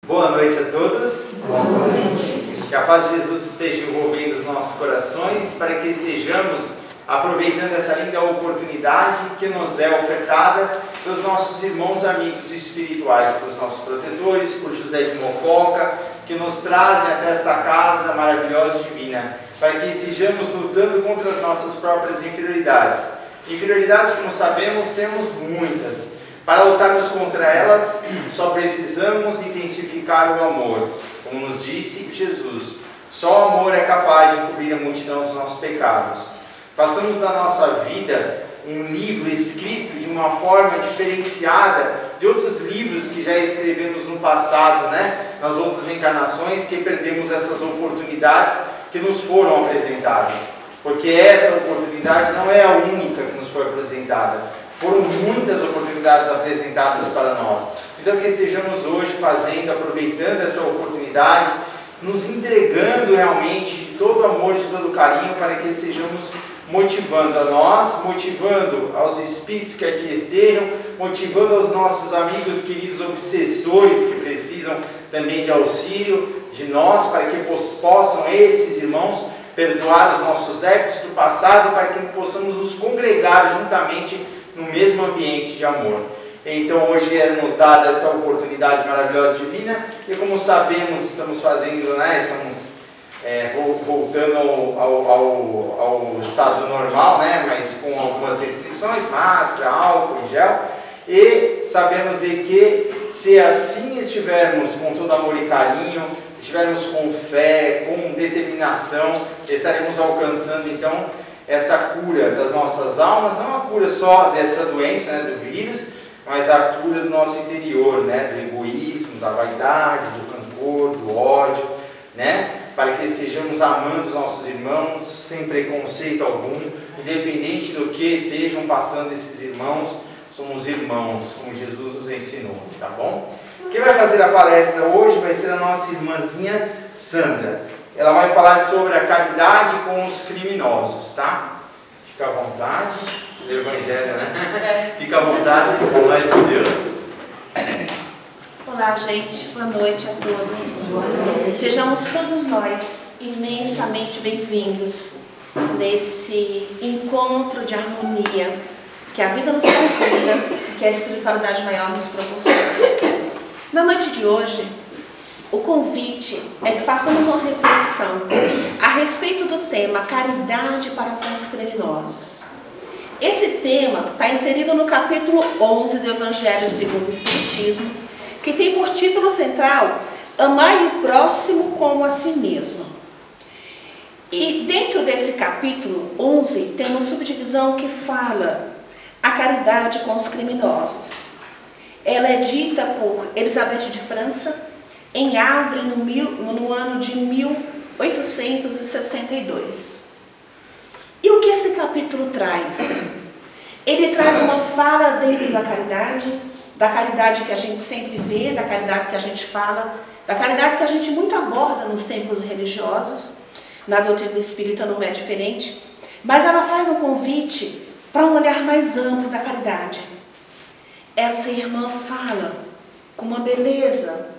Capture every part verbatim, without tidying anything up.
Boa noite a todos. Boa noite. Que a paz de Jesus esteja envolvendo os nossos corações, para que estejamos aproveitando essa linda oportunidade que nos é ofertada pelos nossos irmãos amigos espirituais, pelos nossos protetores, por José de Mococa, que nos trazem até esta casa maravilhosa e divina, para que estejamos lutando contra as nossas próprias inferioridades. Inferioridades, como sabemos, temos muitas. Para lutarmos contra elas, só precisamos intensificar o amor. Como nos disse Jesus, só o amor é capaz de cobrir a multidão dos nossos pecados. Façamos da nossa vida um livro escrito de uma forma diferenciada de outros livros que já escrevemos no passado, né? Nas outras encarnações, que perdemos essas oportunidades que nos foram apresentadas. Porque esta oportunidade não é a única que nos foi apresentada. Foram muitas oportunidades apresentadas para nós. Então que estejamos hoje fazendo, aproveitando essa oportunidade, nos entregando realmente de todo amor, de todo carinho, para que estejamos motivando a nós, motivando aos espíritos que aqui estejam, motivando aos nossos amigos queridos obsessores que precisam também de auxílio de nós, para que possam esses irmãos perdoar os nossos débitos do passado, para que possamos nos congregar juntamente no mesmo ambiente de amor. Então hoje é nos dada esta oportunidade maravilhosa divina, e como sabemos, estamos fazendo, né, estamos é, voltando ao, ao, ao estado normal, né, mas com algumas restrições, máscara, álcool e gel, e sabemos de que se assim estivermos com todo amor e carinho, estivermos com fé, com determinação, estaremos alcançando então esta cura das nossas almas, não a cura só desta doença, né, do vírus, mas a cura do nosso interior, né, do egoísmo, da vaidade, do rancor, do ódio, né, para que estejamos amando os nossos irmãos sem preconceito algum, independente do que estejam passando esses irmãos, somos irmãos, como Jesus nos ensinou, tá bom? Quem vai fazer a palestra hoje vai ser a nossa irmãzinha Sandra. Ela vai falar sobre a caridade com os criminosos, tá? Fica à vontade, o Evangelho, né? Fica à vontade, com a paz de Deus. Olá, gente. Boa noite a todos. Sejamos todos nós imensamente bem-vindos nesse encontro de harmonia que a vida nos convida, que a espiritualidade maior nos proporciona. Na noite de hoje, o convite é que façamos uma reflexão a respeito do tema caridade para com os criminosos. Esse tema está inserido no capítulo onze do Evangelho segundo o Espiritismo, que tem por título central Amai o próximo como a si mesmo. E dentro desse capítulo onze tem uma subdivisão que fala a caridade com os criminosos. Ela é dita por Elisabeth de França em Havre, no, mil, no ano de mil oitocentos e sessenta e dois. E o que esse capítulo traz? Ele traz uma fala dentro da caridade, da caridade que a gente sempre vê, da caridade que a gente fala, da caridade que a gente muito aborda nos templos religiosos, na doutrina espírita não é diferente, mas ela faz um convite para um olhar mais amplo da caridade. Essa irmã fala com uma beleza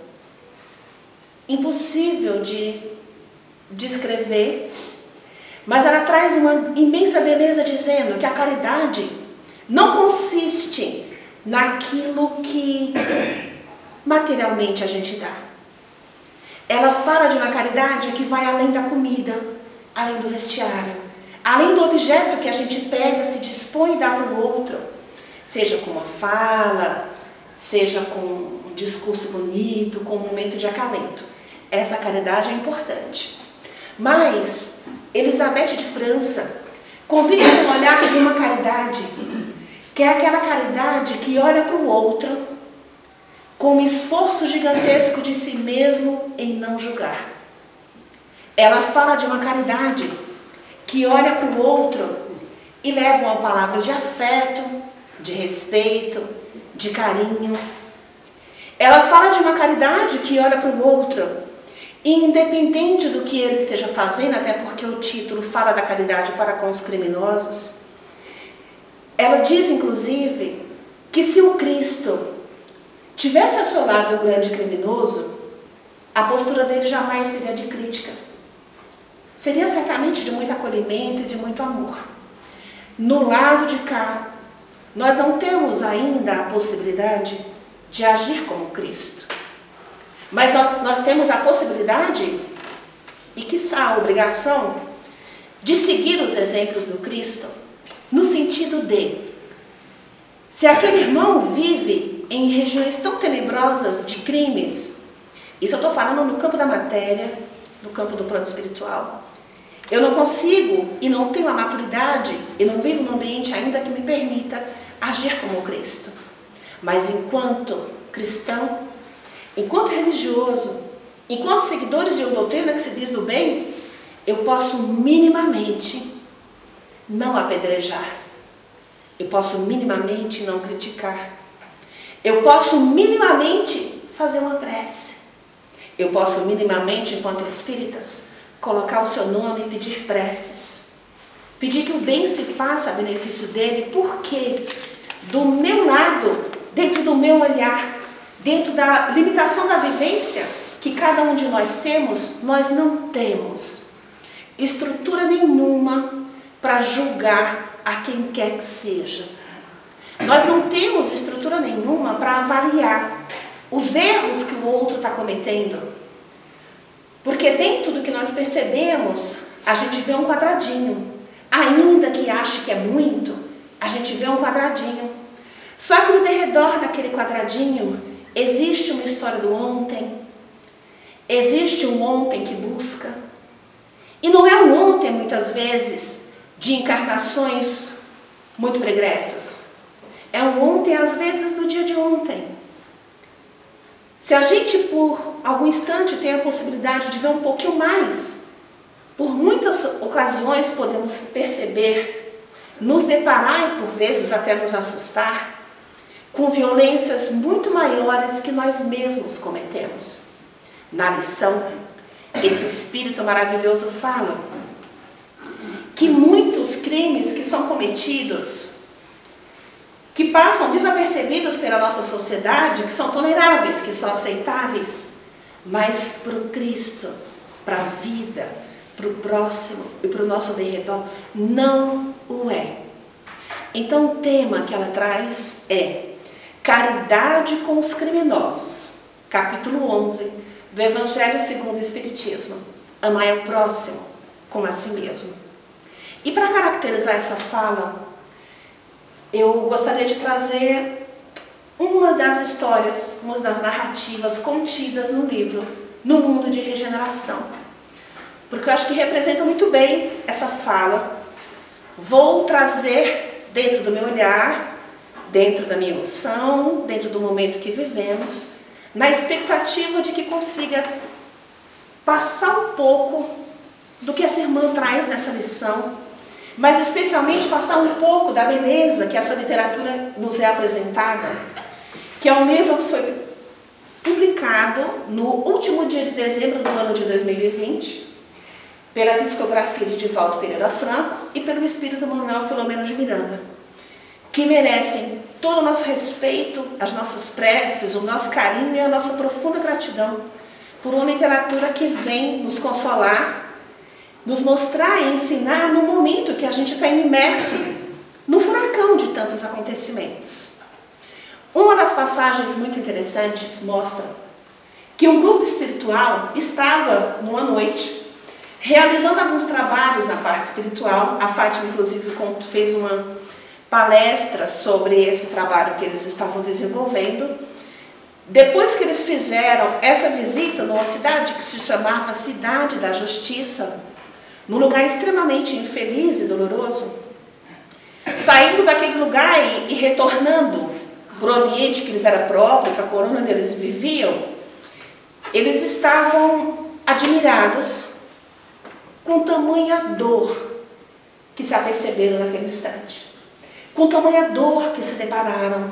impossível de descrever, mas ela traz uma imensa beleza dizendo que a caridade não consiste naquilo que materialmente a gente dá. Ela fala de uma caridade que vai além da comida, além do vestiário, além do objeto que a gente pega, se dispõe e dá para o outro, seja com uma fala, seja com um discurso bonito, com um momento de acalento. Essa caridade é importante. Mas Elisabeth de França convida um olhar de uma caridade, que é aquela caridade que olha para o outro com um esforço gigantesco de si mesmo em não julgar. Ela fala de uma caridade que olha para o outro e leva uma palavra de afeto, de respeito, de carinho. Ela fala de uma caridade que olha para o outro, independente do que ele esteja fazendo, até porque o título fala da caridade para com os criminosos. Ela diz, inclusive, que se o Cristo tivesse assolado o grande criminoso, a postura dele jamais seria de crítica. Seria certamente de muito acolhimento e de muito amor. No lado de cá, nós não temos ainda a possibilidade de agir como Cristo. Mas nós, nós temos a possibilidade, e quiçá a obrigação, de seguir os exemplos do Cristo, no sentido de, se aquele irmão vive em regiões tão tenebrosas de crimes, isso eu estou falando no campo da matéria, no campo do plano espiritual, eu não consigo e não tenho a maturidade e não vivo num ambiente ainda que me permita agir como Cristo. Mas enquanto cristão, enquanto religioso, enquanto seguidores de uma doutrina que se diz do bem, eu posso minimamente não apedrejar. Eu posso minimamente não criticar. Eu posso minimamente fazer uma prece. Eu posso minimamente, enquanto espíritas, colocar o seu nome e pedir preces. Pedir que o bem se faça a benefício dele, porque do meu lado, dentro do meu olhar, dentro da limitação da vivência que cada um de nós temos, nós não temos estrutura nenhuma para julgar a quem quer que seja. Nós não temos estrutura nenhuma para avaliar os erros que o outro está cometendo. Porque dentro do que nós percebemos, a gente vê um quadradinho. Ainda que ache que é muito, a gente vê um quadradinho. Só que no derredor daquele quadradinho, existe uma história do ontem, existe um ontem que busca. E não é um ontem, muitas vezes, de encarnações muito pregressas. É um ontem, às vezes, do dia de ontem. Se a gente, por algum instante, tem a possibilidade de ver um pouquinho mais, por muitas ocasiões podemos perceber, nos deparar e, por vezes, até nos assustar, com violências muito maiores que nós mesmos cometemos. Na lição, esse Espírito maravilhoso fala que muitos crimes que são cometidos, que passam desapercebidos pela nossa sociedade, que são toleráveis, que são aceitáveis, mas para o Cristo, para a vida, para o próximo e para o nosso derredor, não o é. Então o tema que ela traz é Caridade com os Criminosos, capítulo onze do Evangelho segundo o Espiritismo. Amai ao próximo como a si mesmo. E para caracterizar essa fala, eu gostaria de trazer uma das histórias, uma das narrativas contidas no livro No Mundo de Regeneração. Porque eu acho que representa muito bem essa fala. Vou trazer dentro do meu olhar, dentro da minha emoção, dentro do momento que vivemos, na expectativa de que consiga passar um pouco do que essa irmã traz nessa lição, mas especialmente passar um pouco da beleza que essa literatura nos é apresentada, que é um livro que foi publicado no último dia de dezembro do ano de dois mil e vinte, pela psicografia de Divaldo Pereira Franco e pelo espírito Manuel Filomeno de Miranda, que merecem todo o nosso respeito, as nossas preces, o nosso carinho e a nossa profunda gratidão por uma literatura que vem nos consolar, nos mostrar e ensinar no momento que a gente está imerso no furacão de tantos acontecimentos. Uma das passagens muito interessantes mostra que um grupo espiritual estava numa noite realizando alguns trabalhos na parte espiritual. A Fátima, inclusive, fez uma palestra sobre esse trabalho que eles estavam desenvolvendo. Depois que eles fizeram essa visita numa cidade que se chamava Cidade da Justiça, num lugar extremamente infeliz e doloroso, saindo daquele lugar e, e retornando para o ambiente que lhes era próprio, para a colônia onde eles viviam, eles estavam admirados com tamanha dor que se aperceberam naquele instante, com tamanha dor que se depararam,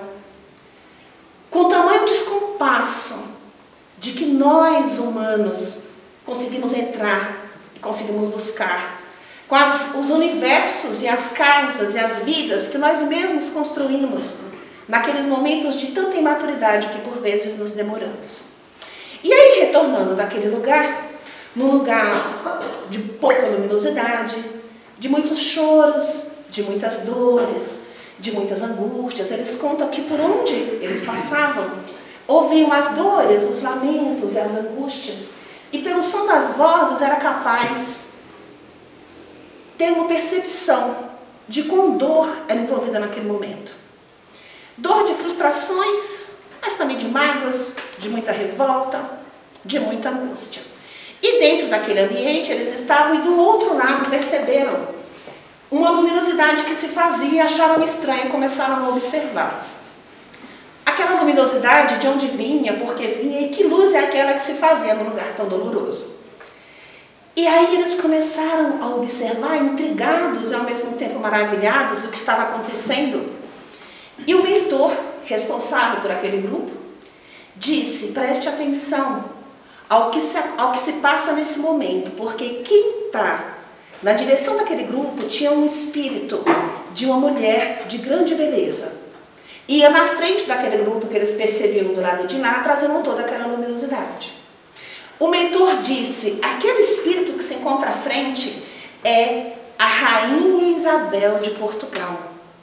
com tamanho descompasso de que nós, humanos, conseguimos entrar, conseguimos buscar, com as, os universos e as casas e as vidas que nós mesmos construímos naqueles momentos de tanta imaturidade que por vezes nos demoramos. E aí, retornando daquele lugar, num lugar de pouca luminosidade, de muitos choros, de muitas dores, de muitas angústias, eles contam que por onde eles passavam, ouviam as dores, os lamentos e as angústias, e pelo som das vozes era capaz de ter uma percepção de quão dor era envolvida naquele momento. Dor de frustrações, mas também de mágoas, de muita revolta, de muita angústia. E dentro daquele ambiente eles estavam, e do outro lado perceberam uma luminosidade que se fazia, acharam estranho e começaram a observar. Aquela luminosidade, de onde vinha, porque vinha, e que luz é aquela que se fazia num lugar tão doloroso. E aí eles começaram a observar, intrigados e ao mesmo tempo maravilhados do que estava acontecendo. E o mentor, responsável por aquele grupo, disse: preste atenção ao que se, ao que se passa nesse momento, porque quem está na direção daquele grupo tinha um espírito de uma mulher de grande beleza. Ia na frente daquele grupo que eles percebiam do lado de lá, trazendo toda aquela luminosidade. O mentor disse: aquele espírito que se encontra à frente é a Rainha Isabel de Portugal.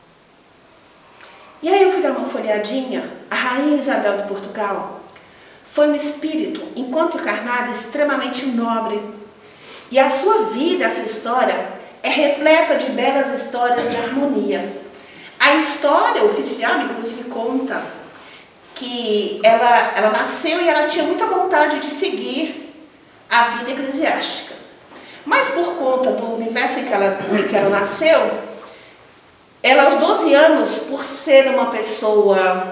E aí eu fui dar uma folhadinha. A Rainha Isabel de Portugal foi um espírito, enquanto encarnada, extremamente nobre. E a sua vida, a sua história, é repleta de belas histórias de harmonia. A história oficial, inclusive, conta que ela, ela nasceu e ela tinha muita vontade de seguir a vida eclesiástica. Mas por conta do universo em que ela, em que ela nasceu, ela aos doze anos, por ser uma pessoa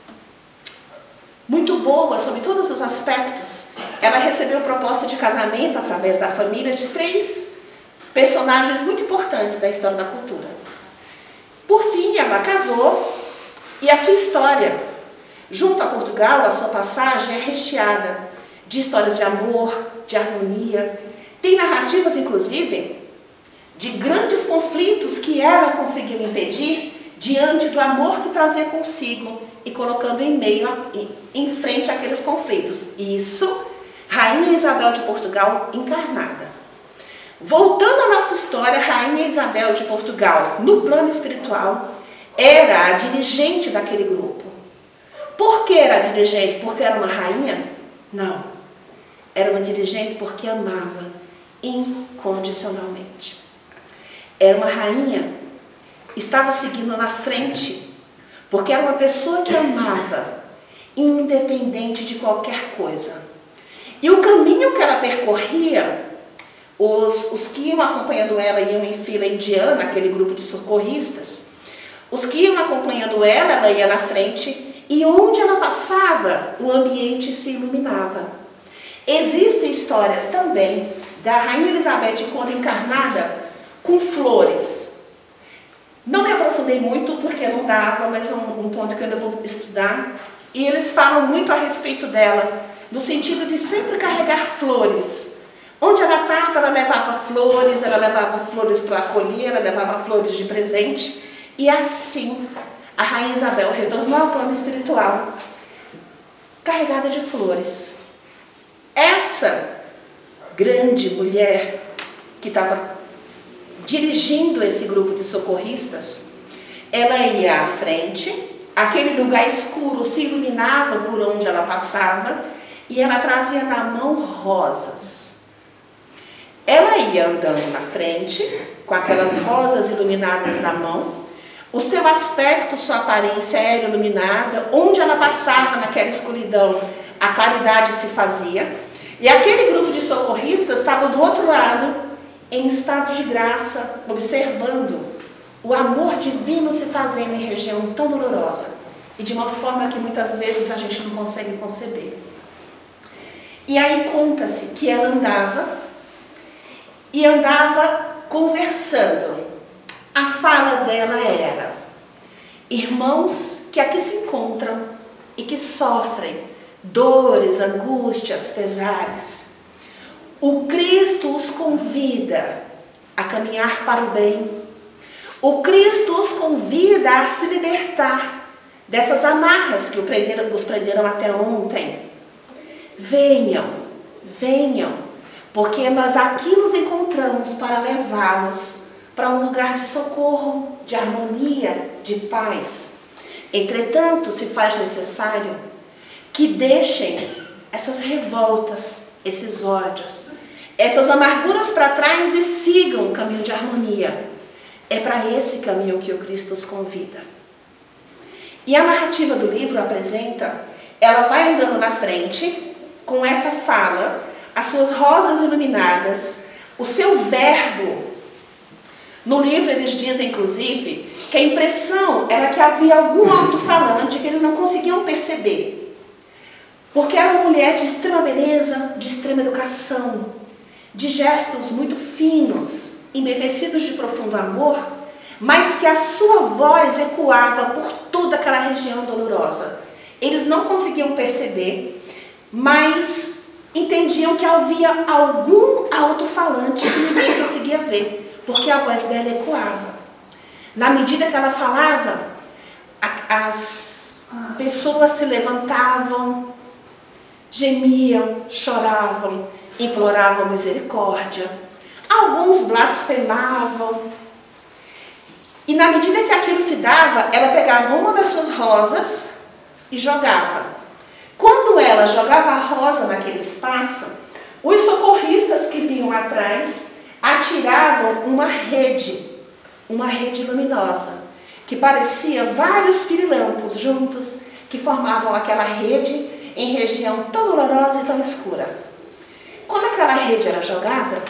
muito boa sobre todos os aspectos, ela recebeu proposta de casamento através da família de três personagens muito importantes da história da cultura. Por fim, ela casou e a sua história, junto a Portugal, a sua passagem é recheada de histórias de amor, de harmonia. Tem narrativas, inclusive, de grandes conflitos que ela conseguiu impedir diante do amor que trazia consigo e colocando em meio, a, em frente àqueles conflitos. Isso, Rainha Isabel de Portugal encarnada. Voltando à nossa história, Rainha Isabel de Portugal, no plano espiritual, era a dirigente daquele grupo. Por que era a dirigente? Porque era uma rainha? Não. Era uma dirigente porque amava incondicionalmente. Era uma rainha, estava seguindo na frente, porque era uma pessoa que amava, independente de qualquer coisa. E o caminho que ela percorria, Os, os que iam acompanhando ela iam em fila indiana, aquele grupo de socorristas. Os que iam acompanhando ela, ela ia na frente, e onde ela passava, o ambiente se iluminava. Existem histórias também da Rainha Elizabeth quando encarnada, com flores. Não me aprofundei muito porque não dava, mas é um, um ponto que eu ainda vou estudar. E eles falam muito a respeito dela, no sentido de sempre carregar flores. Onde ela estava, ela levava flores, ela levava flores para acolher, ela levava flores de presente. E assim, a Rainha Isabel retornou ao plano espiritual, carregada de flores. Essa grande mulher que estava dirigindo esse grupo de socorristas, ela ia à frente, aquele lugar escuro se iluminava por onde ela passava, e ela trazia na mão rosas. Ela ia andando na frente, com aquelas rosas iluminadas na mão, o seu aspecto, sua aparência era iluminada, onde ela passava naquela escuridão, a claridade se fazia, e aquele grupo de socorristas estava do outro lado, em estado de graça, observando o amor divino se fazendo em região tão dolorosa, e de uma forma que muitas vezes a gente não consegue conceber. E aí conta-se que ela andava, e andava conversando. A fala dela era: irmãos que aqui se encontram e que sofrem dores, angústias, pesares, o Cristo os convida a caminhar para o bem. O Cristo os convida a se libertar dessas amarras que os prenderam até ontem. venham, venham, porque nós aqui nos encontramos para levá-los para um lugar de socorro, de harmonia, de paz. Entretanto, se faz necessário que deixem essas revoltas, esses ódios, essas amarguras para trás e sigam o caminho de harmonia. É para esse caminho que o Cristo os convida. E a narrativa do livro apresenta, ela vai andando na frente, com essa fala, as suas rosas iluminadas, o seu verbo. No livro eles dizem, inclusive, que a impressão era que havia algum alto-falante que eles não conseguiam perceber. Porque era uma mulher de extrema beleza, de extrema educação, de gestos muito finos, embevecidos de profundo amor, mas que a sua voz ecoava por toda aquela região dolorosa. Eles não conseguiam perceber, mas entendiam que havia algum alto-falante que ninguém conseguia ver, porque a voz dela ecoava. Na medida que ela falava, as pessoas se levantavam, gemiam, choravam, imploravam misericórdia. Alguns blasfemavam. E na medida que aquilo se dava, ela pegava uma das suas rosas e jogava. Quando ela jogava a rosa naquele espaço, os socorristas que vinham atrás atiravam uma rede, uma rede luminosa, que parecia vários pirilampos juntos, que formavam aquela rede em região tão dolorosa e tão escura. Quando aquela rede era jogada,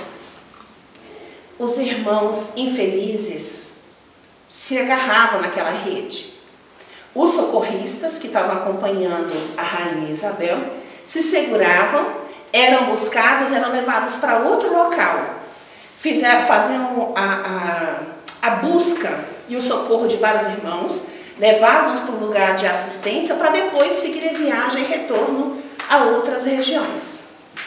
os irmãos infelizes se agarravam naquela rede. Os socorristas que estavam acompanhando a rainha Isabel se seguravam, eram buscados, eram levados para outro local. Fizeram, faziam a, a, a busca e o socorro de vários irmãos, levavam-os para um lugar de assistência para depois seguir a viagem e retorno a outras regiões.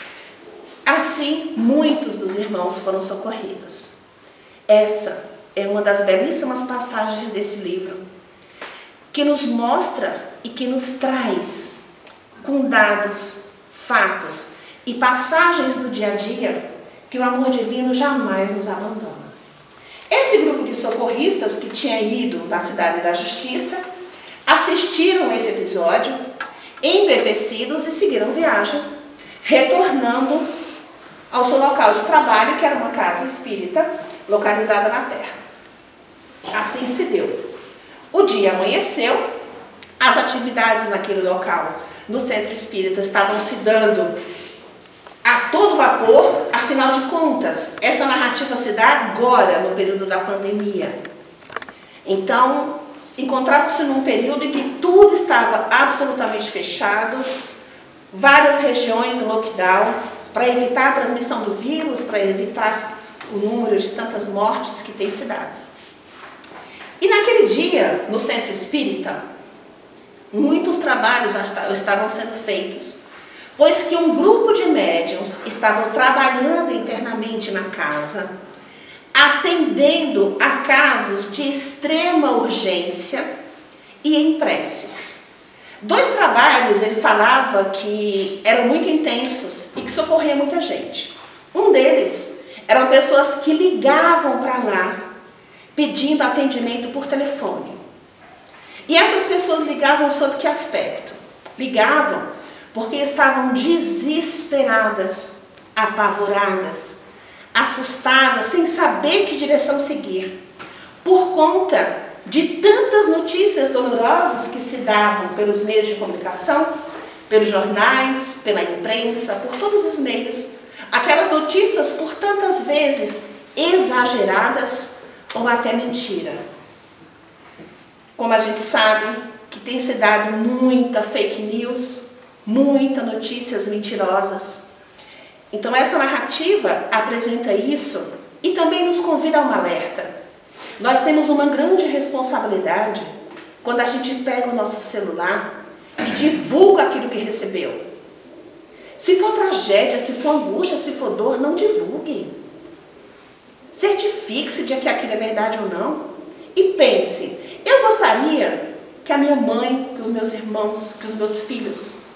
Assim, muitos dos irmãos foram socorridos. Essa é uma das belíssimas passagens desse livro, que nos mostra e que nos traz, com dados, fatos e passagens do dia a dia, que o amor divino jamais nos abandona. Esse grupo de socorristas que tinha ido na Cidade da Justiça, assistiram esse episódio, embevecidos e seguiram viagem, retornando ao seu local de trabalho, que era uma casa espírita, localizada na terra. Assim se deu. O dia amanheceu, as atividades naquele local, no centro espírita, estavam se dando a todo vapor. Afinal de contas, essa narrativa se dá agora, no período da pandemia. Então, encontrava-se num período em que tudo estava absolutamente fechado, várias regiões em lockdown, para evitar a transmissão do vírus, para evitar o número de tantas mortes que tem se dado. E naquele dia, no centro espírita, muitos trabalhos estavam sendo feitos, pois que um grupo de médiuns estavam trabalhando internamente na casa, atendendo a casos de extrema urgência e em preces. Dois trabalhos ele falava que eram muito intensos e que socorriam muita gente. Um deles eram pessoas que ligavam para lá pedindo atendimento por telefone. E essas pessoas ligavam sob que aspecto? Ligavam porque estavam desesperadas, apavoradas, assustadas, sem saber que direção seguir, por conta de tantas notícias dolorosas que se davam pelos meios de comunicação, pelos jornais, pela imprensa, por todos os meios, aquelas notícias por tantas vezes exageradas ou até mentira. Como a gente sabe que tem se dado muita fake news, muitas notícias mentirosas. Então essa narrativa apresenta isso e também nos convida a um alerta. Nós temos uma grande responsabilidade quando a gente pega o nosso celular e divulga aquilo que recebeu. Se for tragédia, se for angústia, se for dor, não divulgue. Certifique-se de que aquilo é verdade ou não. E pense, eu gostaria que a minha mãe, que os meus irmãos, que os meus filhos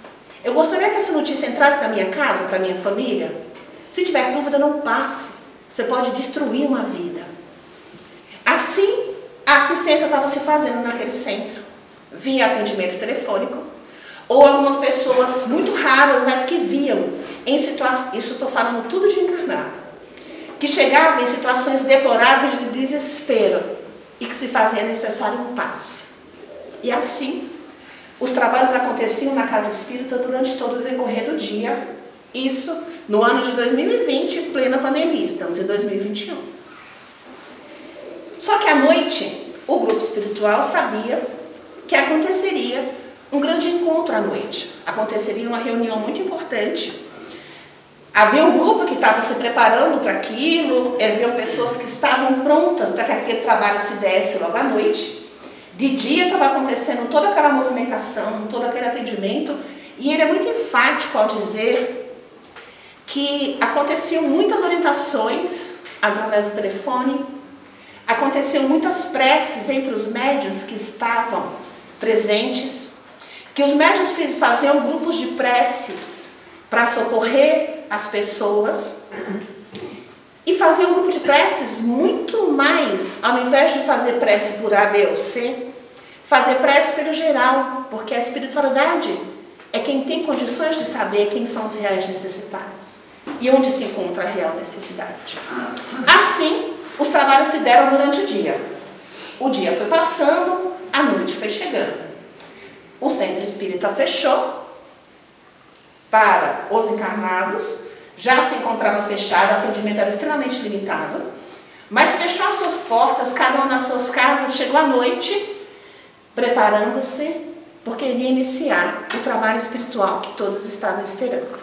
Eu gostaria que essa notícia entrasse na minha casa, para minha família. Se tiver dúvida, não passe. Você pode destruir uma vida. Assim, a assistência estava se fazendo naquele centro, via atendimento telefônico, ou algumas pessoas muito raras, mas que viam em situações, isso estou falando tudo de encarnado, que chegavam em situações deploráveis de desespero e que se fazia necessário um passe. E assim, os trabalhos aconteciam na casa espírita durante todo o decorrer do dia, isso no ano de dois mil e vinte, plena pandemia, estamos em dois mil e vinte e um. Só que à noite, o grupo espiritual sabia que aconteceria um grande encontro à noite. Aconteceria uma reunião muito importante. Havia um grupo que estava se preparando para aquilo, havia pessoas que estavam prontas para que aquele trabalho se desse logo à noite. De dia estava acontecendo toda aquela movimentação, todo aquele atendimento, e ele é muito enfático ao dizer que aconteciam muitas orientações através do telefone, aconteciam muitas preces entre os médiuns que estavam presentes, que os médiuns faziam grupos de preces para socorrer as pessoas e faziam um grupo de preces muito mais, ao invés de fazer prece por A, B ou C, fazer prece pelo geral, porque a espiritualidade é quem tem condições de saber quem são os reais necessitados e onde se encontra a real necessidade. Assim, os trabalhos se deram durante o dia. O dia foi passando, a noite foi chegando. O centro espírita fechou para os encarnados, já se encontrava fechado, o atendimento era extremamente limitado, mas fechou as suas portas, cada um nas suas casas, chegou à noite, preparando-se, porque iria iniciar o trabalho espiritual que todos estavam esperando.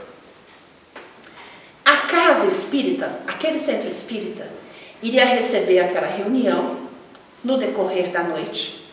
A casa espírita, aquele centro espírita, iria receber aquela reunião no decorrer da noite.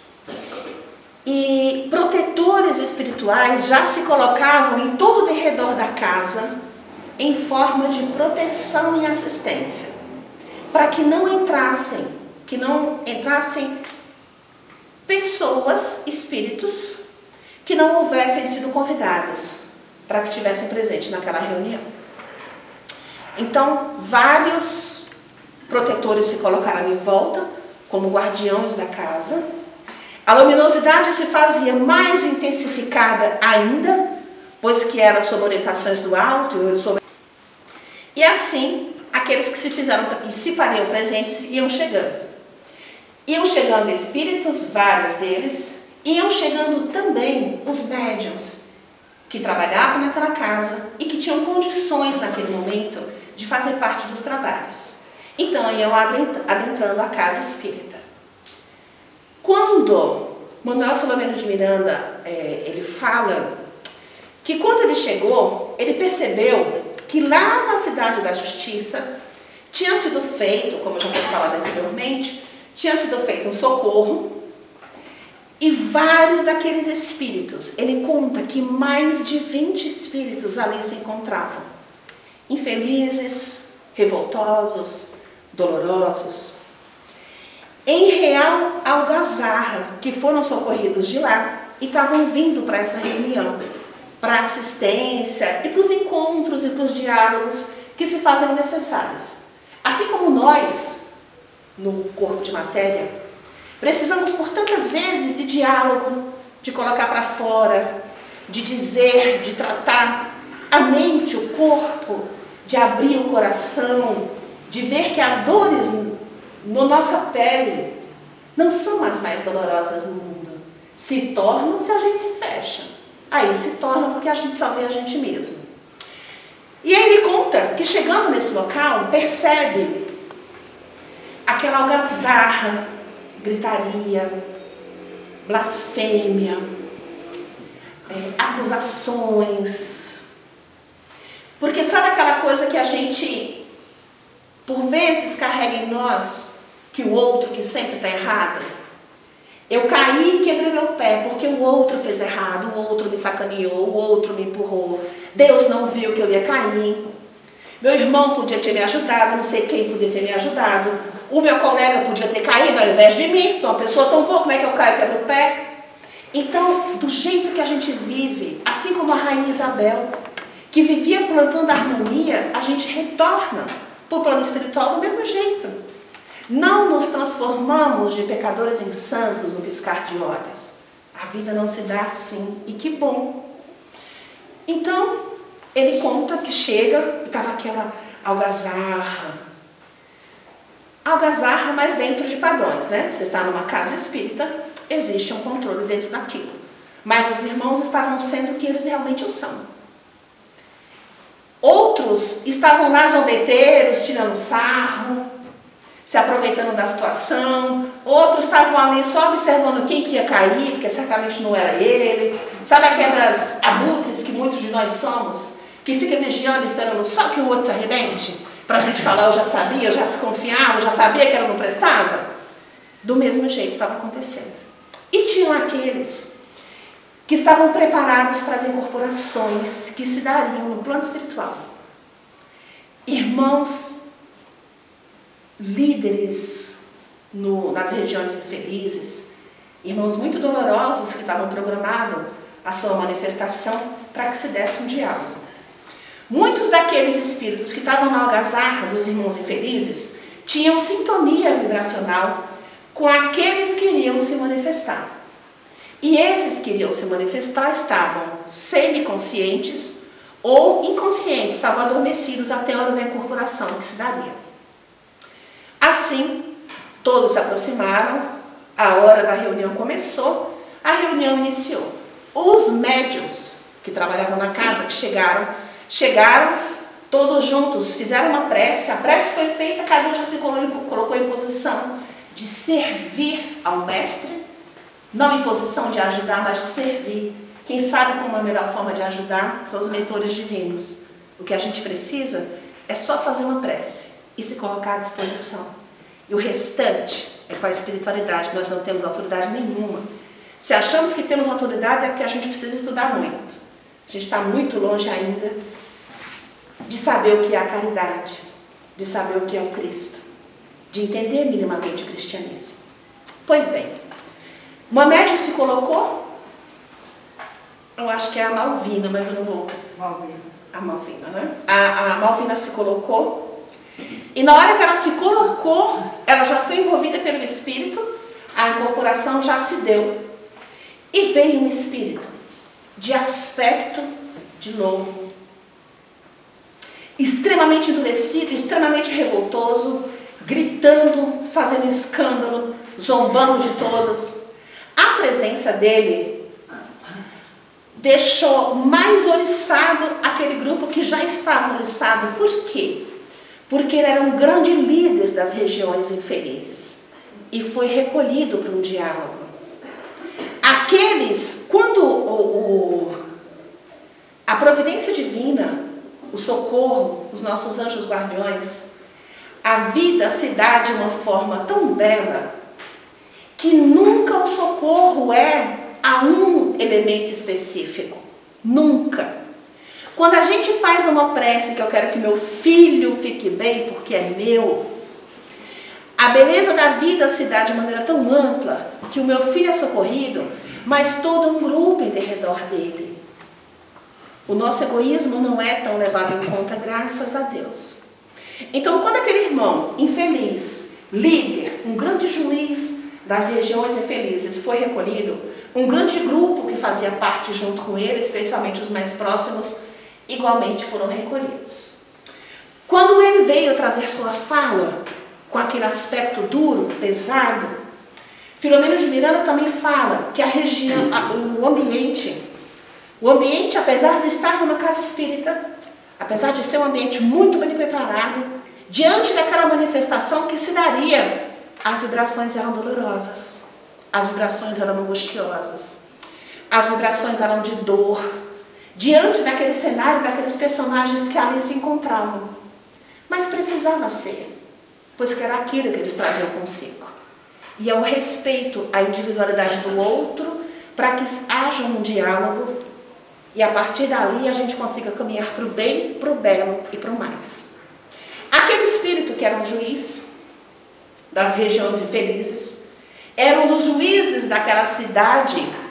E protetores espirituais já se colocavam em todo o derredor da casa em forma de proteção e assistência, para que não entrassem, que não entrassem pessoas, espíritos, que não houvessem sido convidados para que estivessem presentes naquela reunião. Então, vários protetores se colocaram em volta, como guardiões da casa. A luminosidade se fazia mais intensificada ainda, pois que era sob orientações do alto. Sob... E assim, aqueles que se fizeram e se fariam presentes iam chegando. Iam chegando espíritos, vários deles, iam chegando também os médiuns, que trabalhavam naquela casa e que tinham condições naquele momento de fazer parte dos trabalhos. Então, iam adentrando a casa espírita. Quando Manuel Filomeno de Miranda, é, ele fala que quando ele chegou, ele percebeu que lá na Cidade da Justiça tinha sido feito, como já foi falado anteriormente, tinha sido feito um socorro e vários daqueles espíritos, ele conta que mais de vinte espíritos ali se encontravam, infelizes, revoltosos, dolorosos, em real algazarra, que foram socorridos de lá e estavam vindo para essa reunião, para assistência e para os encontros e para os diálogos que se fazem necessários. Assim como nós, no corpo de matéria, precisamos por tantas vezes de diálogo, de colocar para fora, de dizer, de tratar a mente, o corpo, de abrir o coração, de ver que as dores na nossa pele não são as mais dolorosas no mundo. Se tornam se a gente se fecha. Aí se torna porque a gente só vê a gente mesmo. E aí ele conta que chegando nesse local, percebe aquela algazarra, gritaria, blasfêmia, é, acusações. Porque sabe aquela coisa que a gente, por vezes, carrega em nós, que o outro que sempre está errado? Eu caí e quebrei meu pé porque o outro fez errado, o outro me sacaneou, o outro me empurrou. Deus não viu que eu ia cair. Meu irmão podia ter me ajudado, não sei quem podia ter me ajudado. O meu colega podia ter caído ao invés de mim, sou uma pessoa tão boa, como é que eu caio e quebro o pé? Então, do jeito que a gente vive, assim como a rainha Isabel, que vivia plantando harmonia, a gente retorna para o plano espiritual do mesmo jeito. Não nos transformamos de pecadores em santos no piscar de olhos. A vida não se dá assim, e que bom. Então, ele conta que chega, estava aquela algazarra. Algazarra, mas dentro de padrões, né? Você está numa casa espírita, existe um controle dentro daquilo. Mas os irmãos estavam sendo o que eles realmente o são. Outros estavam lá zombeteiros, tirando sarro, se aproveitando da situação. Outros estavam ali só observando quem que ia cair, porque certamente não era ele. Sabe aquelas abutres que muitos de nós somos, que fica vigiando, esperando só que o outro se arrebente? Pra gente falar, eu já sabia, eu já desconfiava, eu já sabia que ela não prestava? Do mesmo jeito estava acontecendo. E tinham aqueles que estavam preparados para as incorporações que se dariam no plano espiritual. Irmãos líderes no, nas regiões infelizes, irmãos muito dolorosos que estavam programados a sua manifestação para que se desse um diálogo. Muitos daqueles espíritos que estavam na algazarra dos irmãos infelizes tinham sintonia vibracional com aqueles que iriam se manifestar. E esses que iriam se manifestar estavam semiconscientes ou inconscientes, estavam adormecidos até a hora da incorporação que se daria. Assim, todos se aproximaram, a hora da reunião começou, a reunião iniciou. Os médiuns que trabalhavam na casa, que chegaram, chegaram todos juntos, fizeram uma prece, a prece foi feita, cada um já se colocou em posição de servir ao mestre, não em posição de ajudar, mas de servir. Quem sabe como a melhor forma de ajudar são os mentores divinos. O que a gente precisa é só fazer uma prece e se colocar à disposição. E o restante é com a espiritualidade. Nós não temos autoridade nenhuma. Se achamos que temos autoridade é porque a gente precisa estudar muito. A gente está muito longe ainda de saber o que é a caridade, de saber o que é o Cristo, de entender minimamente o cristianismo. Pois bem, uma médium se colocou, eu acho que é a Malvina, mas eu não vou... Malvina. A Malvina, né? A, a Malvina se colocou, e na hora que ela se colocou, ela já foi envolvida pelo Espírito, a incorporação já se deu, e veio um Espírito de aspecto de lobo, extremamente endurecido, extremamente revoltoso, gritando, fazendo escândalo, zombando de todos. A presença dele deixou mais oriçado aquele grupo que já estava oriçado. Por quê? Porque ele era um grande líder das regiões infelizes e foi recolhido para um diálogo. Aqueles, quando o, o, a providência divina, o socorro, os nossos anjos guardiões, a vida se dá de uma forma tão bela que nunca o socorro é a um elemento específico. Nunca. Quando a gente faz uma prece que eu quero que meu filho fique bem porque é meu, a beleza da vida se dá de maneira tão ampla que o meu filho é socorrido, mas todo um grupo em redor dele. O nosso egoísmo não é tão levado em conta, graças a Deus. Então, quando aquele irmão infeliz, líder, um grande juiz das regiões infelizes foi recolhido, um grande grupo que fazia parte junto com ele, especialmente os mais próximos, igualmente foram recolhidos. Quando ele veio trazer sua fala, com aquele aspecto duro, pesado, Filomeno de Miranda também fala que a região, o ambiente, o ambiente, apesar de estar numa casa espírita, apesar de ser um ambiente muito bem preparado, diante daquela manifestação que se daria, as vibrações eram dolorosas, as vibrações eram angustiosas, as vibrações eram de dor, diante daquele cenário, daqueles personagens que ali se encontravam. Mas precisava ser, pois que era aquilo que eles traziam consigo. E é o respeito à individualidade do outro, para que haja um diálogo, e a partir dali a gente consiga caminhar para o bem, para o belo e para o mais. Aquele espírito que era um juiz das regiões infelizes, era um dos juízes daquela cidade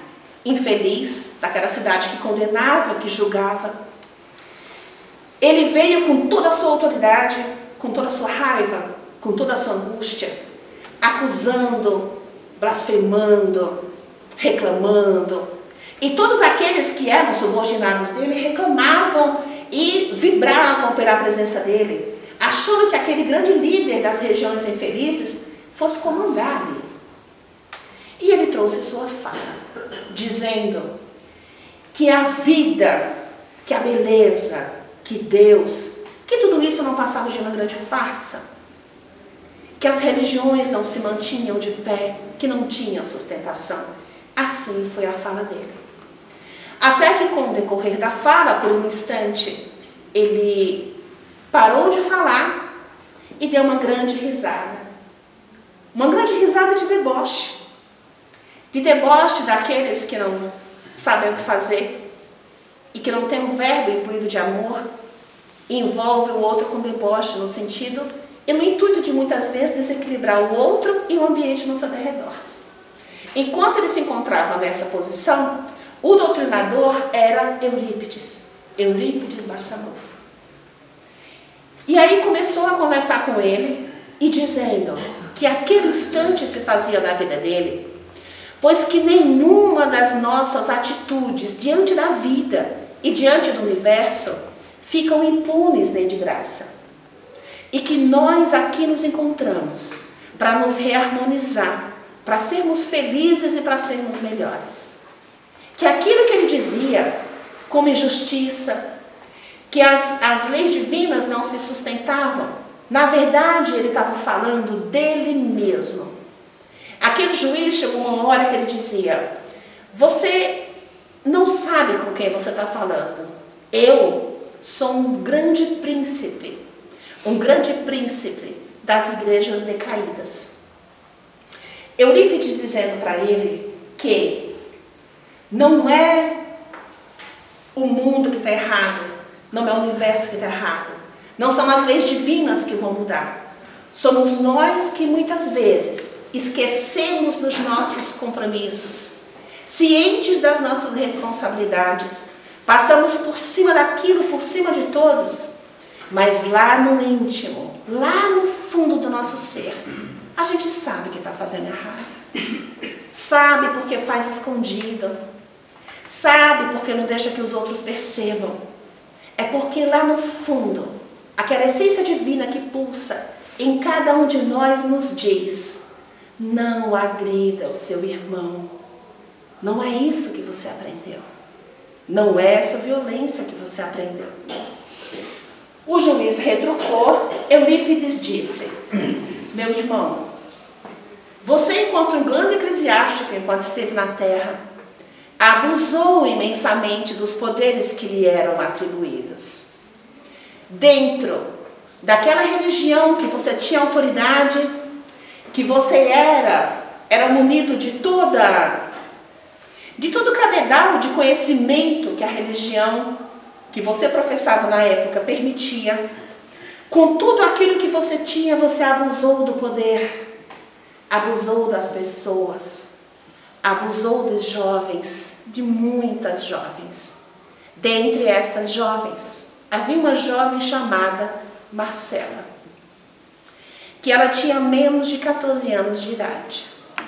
infeliz, daquela cidade que condenava, que julgava. Ele veio com toda a sua autoridade, com toda a sua raiva, com toda a sua angústia, acusando, blasfemando, reclamando. E todos aqueles que eram subordinados dele reclamavam e vibravam pela presença dele, achando que aquele grande líder das regiões infelizes fosse comandar ali. E ele trouxe sua fala, dizendo que a vida, que a beleza, que Deus, que tudo isso não passava de uma grande farsa, que as religiões não se mantinham de pé, que não tinham sustentação. Assim foi a fala dele. Até que com o decorrer da fala, por um instante, ele parou de falar e deu uma grande risada. Uma grande risada de deboche. De deboche daqueles que não sabem o que fazer e que não têm um verbo imbuído de amor e envolve o outro com deboche no sentido e no intuito de muitas vezes desequilibrar o outro e o ambiente no seu redor. Enquanto ele se encontrava nessa posição, o doutrinador era Eurípides, Eurípides Barçanufo. E aí começou a conversar com ele e dizendo que aquele instante se fazia na vida dele, pois que nenhuma das nossas atitudes diante da vida e diante do universo ficam impunes nem de graça. E que nós aqui nos encontramos para nos reharmonizar, para sermos felizes e para sermos melhores. Que aquilo que ele dizia como injustiça, que as, as leis divinas não se sustentavam, na verdade ele estava falando dele mesmo. Aquele juiz chegou uma hora que ele dizia: você não sabe com quem você está falando. Eu sou um grande príncipe, um grande príncipe das igrejas decaídas. Eurípides dizendo para ele que não é o mundo que está errado, não é o universo que está errado, não são as leis divinas que vão mudar. Somos nós que muitas vezes esquecemos dos nossos compromissos, cientes das nossas responsabilidades, passamos por cima daquilo, por cima de todos, mas lá no íntimo, lá no fundo do nosso ser, a gente sabe que está fazendo errado, sabe porque faz escondido, sabe porque não deixa que os outros percebam. É porque lá no fundo, aquela essência divina que pulsa em cada um de nós nos diz: não agrida o seu irmão. Não é isso que você aprendeu. Não é essa violência que você aprendeu. O juiz retrucou. Eurípides disse: meu irmão, você, enquanto um grande eclesiástico, enquanto esteve na terra, abusou imensamente dos poderes que lhe eram atribuídos. Dentro daquela religião que você tinha autoridade, que você era, era munido de toda, de todo o cabedal de conhecimento que a religião que você professava na época permitia, com tudo aquilo que você tinha, você abusou do poder, abusou das pessoas, abusou dos jovens, de muitas jovens. Dentre estas jovens, havia uma jovem chamada Marcela, que ela tinha menos de quatorze anos de idade.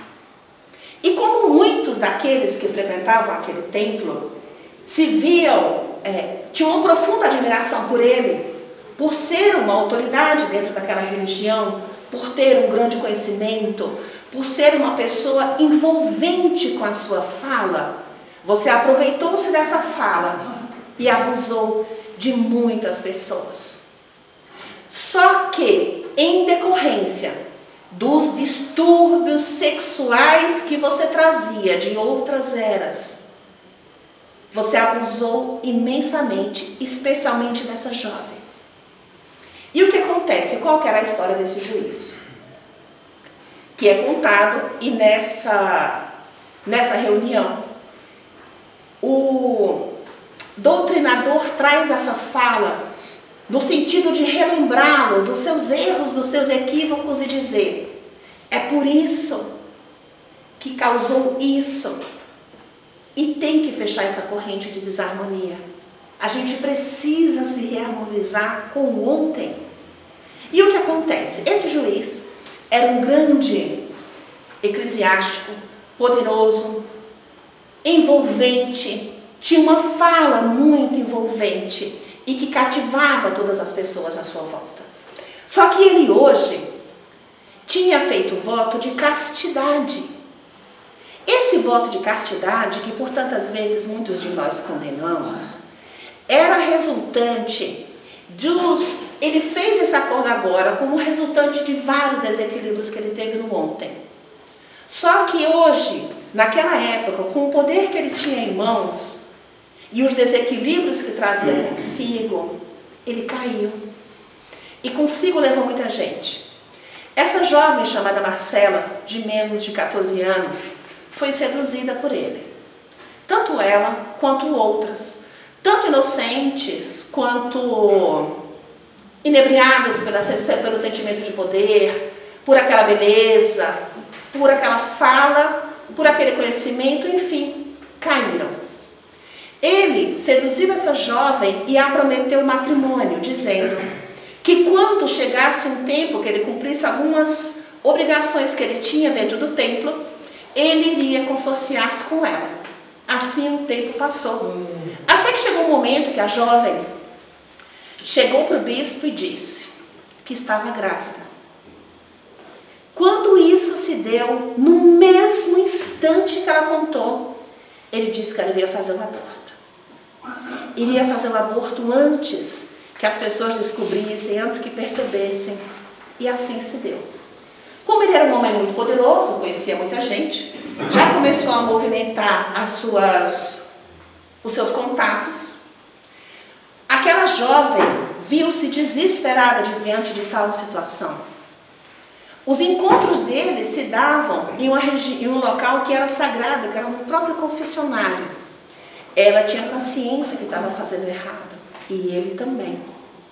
E como muitos daqueles que frequentavam aquele templo se viam, é, tinham uma profunda admiração por ele, por ser uma autoridade dentro daquela religião, por ter um grande conhecimento, por ser uma pessoa envolvente com a sua fala, você aproveitou-se dessa fala e abusou de muitas pessoas. Só que, em decorrência dos distúrbios sexuais que você trazia de outras eras, você abusou imensamente, especialmente dessa jovem. E o que acontece? Qual que era a história desse juiz? Que é contado, e nessa, nessa reunião, o doutrinador traz essa fala no sentido de relembrá-lo dos seus erros, dos seus equívocos e dizer: é por isso que causou isso, E tem que fechar essa corrente de desarmonia. A gente precisa se reharmonizar com o ontem. E o que acontece? Esse juiz era um grande eclesiástico, poderoso, envolvente, tinha uma fala muito envolvente e que cativava todas as pessoas à sua volta. Só que ele hoje tinha feito voto de castidade. Esse voto de castidade, que por tantas vezes muitos de nós condenamos, era resultante dos... Ele fez esse acordo agora como resultante de vários desequilíbrios que ele teve no ontem. Só que hoje, naquela época, com o poder que ele tinha em mãos e os desequilíbrios que trazia consigo, ele caiu. E consigo levou muita gente. Essa jovem chamada Marcela, de menos de quatorze anos, foi seduzida por ele. Tanto ela quanto outras. Tanto inocentes quanto inebriadas pela, pelo sentimento de poder, por aquela beleza, por aquela fala, por aquele conhecimento, enfim, caíram. Ele seduziu essa jovem e a prometeu matrimônio, dizendo que quando chegasse um tempo que ele cumprisse algumas obrigações que ele tinha dentro do templo, ele iria consociar-se com ela. Assim o tempo passou. Até que chegou um momento que a jovem chegou para o bispo e disse que estava grávida. Quando isso se deu, no mesmo instante que ela contou, ele disse que ela iria fazer um aborto. Iria fazer um aborto antes que as pessoas descobrissem, antes que percebessem. E assim se deu. Como ele era um homem muito poderoso, conhecia muita gente, já começou a movimentar as suas, os seus contatos. Aquela jovem viu-se desesperada diante de tal situação. Os encontros dele se davam em, uma regi- em um local que era sagrado, que era no próprio confessionário. Ela tinha consciência que estava fazendo errado, e ele também.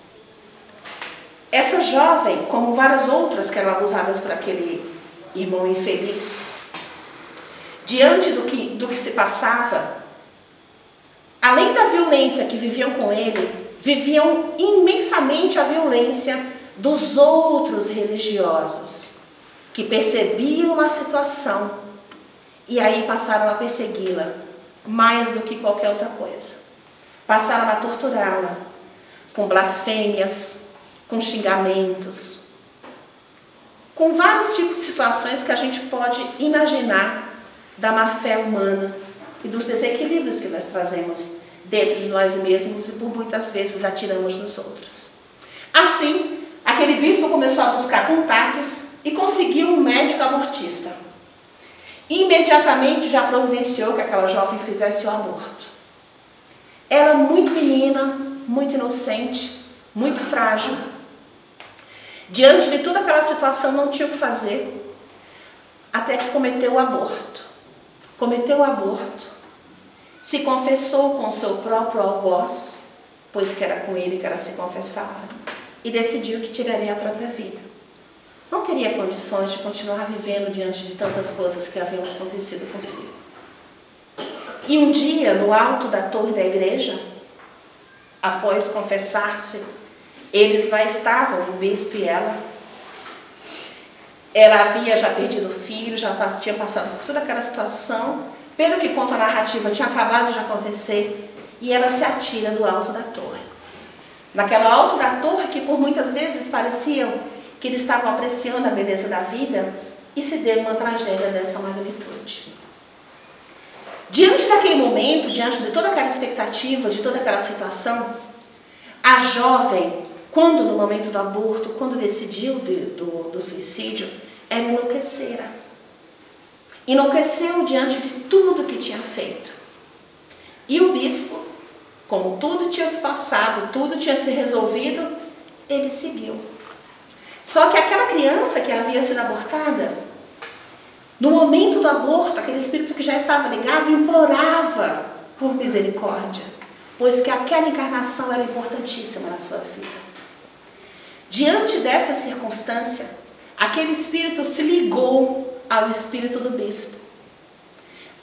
Essa jovem, como várias outras que eram abusadas por aquele irmão infeliz, diante do que, do que se passava, além da violência que viviam com ele, viviam imensamente a violência dos outros religiosos, que percebiam a situação e aí passaram a persegui-la mais do que qualquer outra coisa. Passaram a torturá-la com blasfêmias, com xingamentos, com vários tipos de situações que a gente pode imaginar da má-fé humana e dos desequilíbrios que nós trazemos dentro de nós mesmos e por muitas vezes atiramos nos outros. Assim, aquele bispo começou a buscar contatos e conseguiu um médico abortista. Imediatamente já providenciou que aquela jovem fizesse o aborto. Ela muito menina, muito inocente, muito frágil. Diante de toda aquela situação não tinha o que fazer, até que cometeu o aborto. Cometeu o aborto, se confessou com o seu próprio algoz, pois que era com ele que ela se confessava, e decidiu que tiraria a própria vida. Não teria condições de continuar vivendo diante de tantas coisas que haviam acontecido consigo. E um dia, no alto da torre da igreja, após confessar-se, eles lá estavam, o bispo e ela. Ela havia já perdido o filho, já tinha passado por toda aquela situação. Pelo que conta a narrativa, tinha acabado de acontecer. E ela se atira do alto da torre. Naquela alto da torre que por muitas vezes pareciam que eles estavam apreciando a beleza da vida, e se deu uma tragédia dessa magnitude. Diante daquele momento, diante de toda aquela expectativa, de toda aquela situação, a jovem, quando no momento do aborto, quando decidiu de, do, do suicídio, ela enlouquecera. Enlouqueceu diante de tudo que tinha feito. E o bispo, como tudo tinha se passado, tudo tinha se resolvido, ele seguiu. Só que aquela criança que havia sido abortada, no momento do aborto, aquele espírito que já estava ligado implorava por misericórdia, pois que aquela encarnação era importantíssima na sua vida. Diante dessa circunstância, aquele espírito se ligou ao espírito do bispo.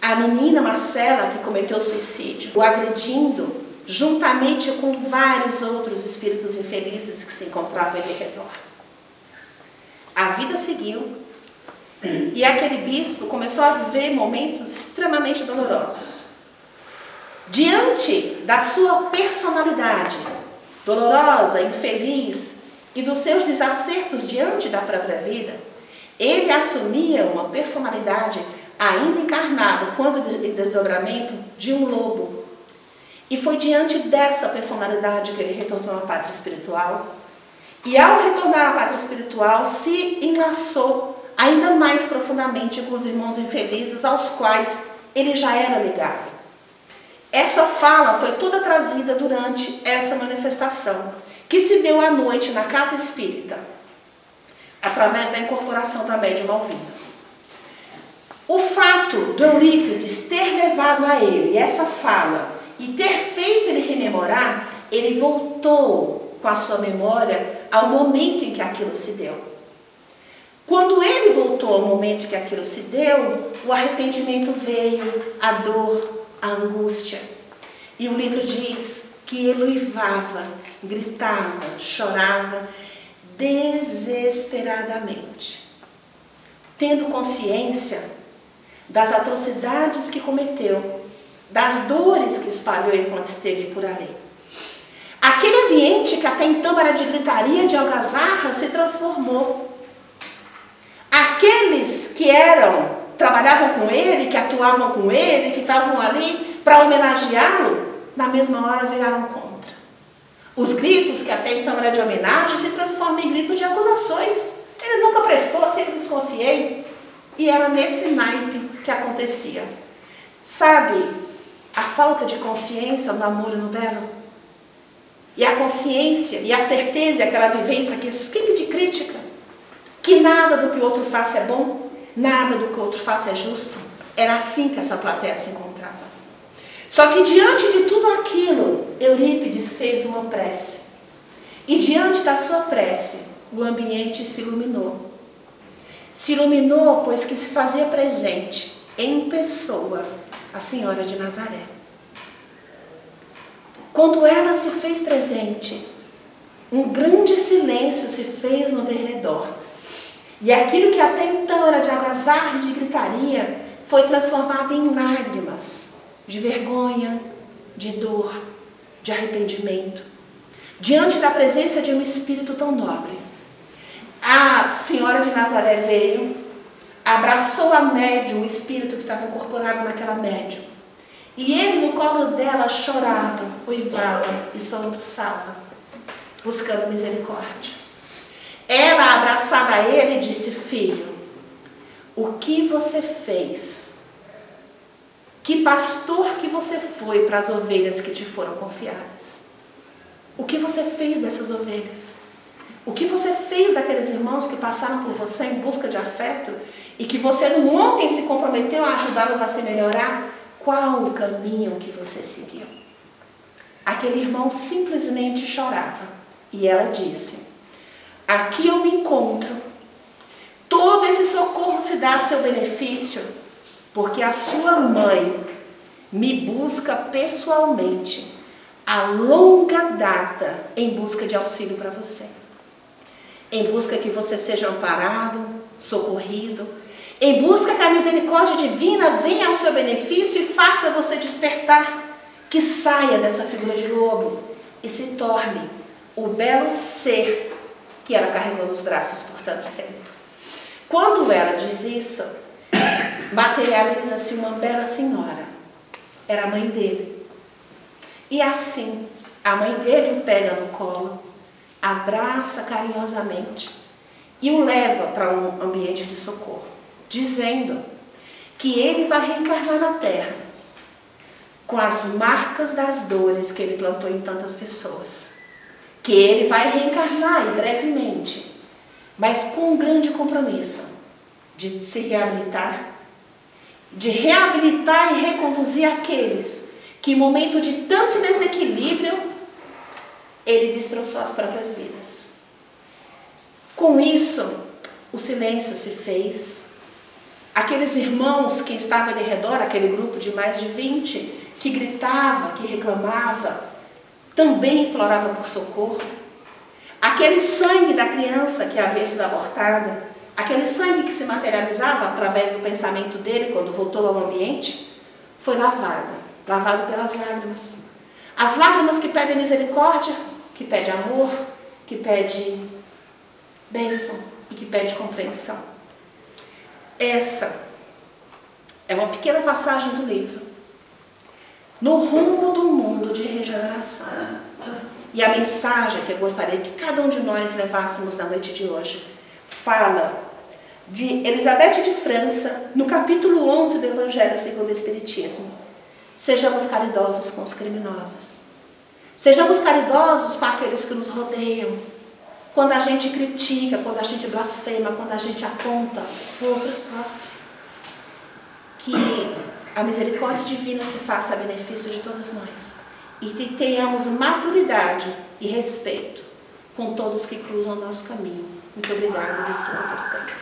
a menina Marcela, que cometeu suicídio, o agredindo, juntamente com vários outros espíritos infelizes que se encontravam ali ao redor. A vida seguiu e aquele bispo começou a viver momentos extremamente dolorosos. Diante da sua personalidade dolorosa, infeliz e dos seus desacertos diante da própria vida, ele assumia uma personalidade ainda encarnada, quando em desdobramento, de um lobo. E foi diante dessa personalidade que ele retornou à pátria espiritual. E ao retornar à pátria espiritual, se enlaçou ainda mais profundamente com os irmãos infelizes aos quais ele já era ligado. Essa fala foi toda trazida durante essa manifestação, que se deu à noite na casa espírita, através da incorporação da médium Alvina. O fato do Eurípides ter levado a ele essa fala e ter feito ele rememorar, ele voltou com a sua memória ao momento em que aquilo se deu. Quando ele voltou ao momento em que aquilo se deu, o arrependimento veio, a dor, a angústia. E o livro diz que ele uivava, gritava, chorava desesperadamente, tendo consciência das atrocidades que cometeu, das dores que espalhou enquanto esteve por ali. Aquele ambiente que até então era de gritaria, de algazarra, se transformou. Aqueles que eram, trabalhavam com ele, que atuavam com ele, que estavam ali para homenageá-lo, na mesma hora viraram contra. Os gritos que até então eram de homenagem se transformam em gritos de acusações. Ele nunca prestou, sempre desconfiei. E era nesse naipe que acontecia. Sabe a falta de consciência no amor e no belo? E a consciência e a certeza, aquela vivência que escape de crítica, que nada do que o outro faça é bom, nada do que o outro faça é justo. Era assim que essa plateia se encontrava. Só que diante de tudo aquilo, Eurípides fez uma prece. E diante da sua prece, o ambiente se iluminou. Se iluminou, pois que se fazia presente, em pessoa, a Senhora de Nazaré. Quando ela se fez presente, um grande silêncio se fez no derredor. E aquilo que até então era de algazarra e de gritaria, foi transformado em lágrimas, de vergonha, de dor, de arrependimento, diante da presença de um espírito tão nobre. A Senhora de Nazaré veio, abraçou a médium, o espírito que estava incorporado naquela médium, e ele no colo dela chorava, uivava e soluçava, buscando misericórdia. Ela, abraçada a ele, disse: filho, o que você fez? Que pastor que você foi para as ovelhas que te foram confiadas? O que você fez dessas ovelhas? O que você fez daqueles irmãos que passaram por você em busca de afeto e que você no ontem se comprometeu a ajudá-los a se melhorar? Qual o caminho que você seguiu? Aquele irmão simplesmente chorava e ela disse: aqui eu me encontro. Todo esse socorro se dá a seu benefício, porque a sua mãe me busca pessoalmente, a longa data, em busca de auxílio para você. Em busca que você seja amparado, socorrido, em busca que a misericórdia divina venha ao seu benefício e faça você despertar, que saia dessa figura de lobo e se torne o belo ser que ela carregou nos braços por tanto tempo. Quando ela diz isso, materializa-se uma bela senhora. Era a mãe dele. E assim, a mãe dele o pega no colo, abraça carinhosamente e o leva para um ambiente de socorro, dizendo que ele vai reencarnar na Terra com as marcas das dores que ele plantou em tantas pessoas. Que ele vai reencarnar brevemente, mas com um grande compromisso de se reabilitar, de reabilitar e reconduzir aqueles que em momento de tanto desequilíbrio ele destroçou as próprias vidas. Com isso, o silêncio se fez, Aqueles irmãos que estavam ali ao redor, aquele grupo de mais de vinte, que gritava, que reclamava, também implorava por socorro. Aquele sangue da criança que havia sido abortada, aquele sangue que se materializava através do pensamento dele quando voltou ao ambiente, foi lavado, lavado pelas lágrimas. As lágrimas que pedem misericórdia, que pedem amor, que pedem bênção e que pedem compreensão. Essa é uma pequena passagem do livro. No rumo do mundo de regeneração. E a mensagem que eu gostaria que cada um de nós levássemos na noite de hoje fala de Elizabeth de França, no capítulo onze do Evangelho segundo o Espiritismo. Sejamos caridosos com os criminosos. Sejamos caridosos com aqueles que nos rodeiam. Quando a gente critica, quando a gente blasfema, quando a gente aponta, o outro sofre. Que a misericórdia divina se faça a benefício de todos nós. E que tenhamos maturidade e respeito com todos que cruzam o nosso caminho. Muito obrigada, Bispo.